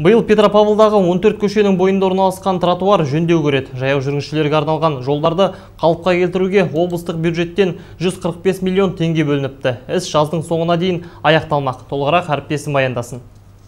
Биыл Петропавлдағы 14 көшенің бойында орналасқан тротуар жөндеу көреді. Жаяу жүргіншілерге арналған жолдарды қалыпқа келтіруге облыстық бюджеттен 145 миллион теңге бөлініпті. Іс жаздың соңына дейін аяқталмақ. Толығырақ әріптесім баяндасын.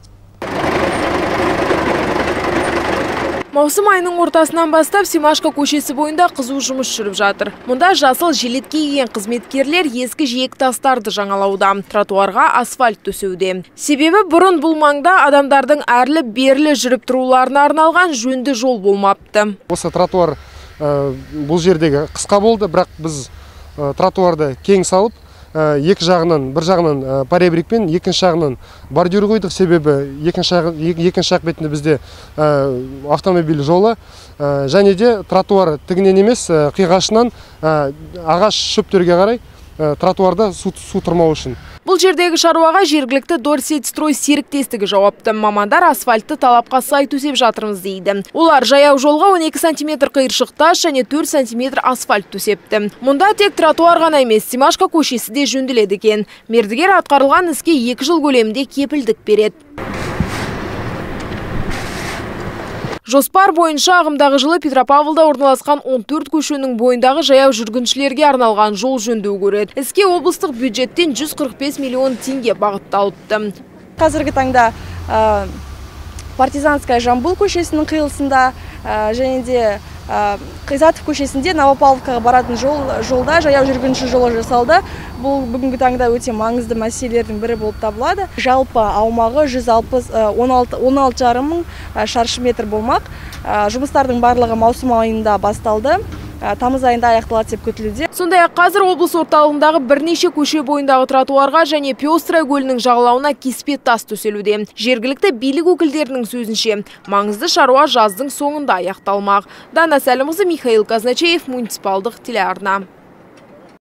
Маусым айының ортасынан бастап Семашко көшесі бойында қызу жұмыс жүріп жатыр. Мұнда жасыл жилетке киген қызметкерлер ескі жиек тастарды жаңалауда, тротуарға асфальт төсеуде. Себебі бұрын бұл маңда адамдардың әрлі-берлі жүріп тұруларына арналған жөнді жол болмапты. Осы тротуар бұл жердегі қысқа болды, бірақ біз тротуарды кең салып, екі жағынан, бір жағынан поребрикпен, екінші жағынан бордюр қойдық, себебі екінші жақ бетінде бізде автомобиль жолы, және де тротуар тігінен емес, қиғашынан ағаш шөптерге қарай тротуарда су тұрмау үшін. Бұл жердегі шаруаға жергілікті Дорсетстрой серіктестігі жауапты. Мамандар асфальтты талапқа сай төсеп жатырмыз дейді. Олар жаяу жолға 12 сантиметр қиыршық тас және 4 сантиметр асфальт төсепті. Мұнда тек тротуар ғана емес, Семашко көшесі де жөнделеді екен. Мердігер атқарылған іске 2 жыл көлемінде кепілдік береді. Жоспар бойынша ағымдағы жылы Петропавлда орналасқан 14 көшенің бойындағы жаяу жүргіншілерге арналған жол жөндеу көреді. Іске облыстық бюджеттен 145 миллион теңге бағытталыпты. Қазіргі таңда Партизанская Жамбыл көшесінің қиылысында және де Қизатов көшесінде Новопавловкаға баратын жолда жаяу жүргінші жолы жасалды. Бұл бүгінгі таңда өте маңызды мәселелердің бірі болып табылады. Жалпы аумағы 16,5 мың шаршы метр болмақ. Жұмыстардың барлығы маусым айында басталды. Тамыз айында аяқталады деп күтілуде. Сондай-ақ қазір облыс орталығындағы бірнеше көше бойындағы тротуарға және Пёстрая көлінің жағалауына кеспе тас төселуде. Жергілікті билік өкілдерінің сөзінше, маңызды шаруа жаздың соңында аяқталмақ. Дана Сәлімқызы, Михаил Казначеев, муниципалдық телеарна.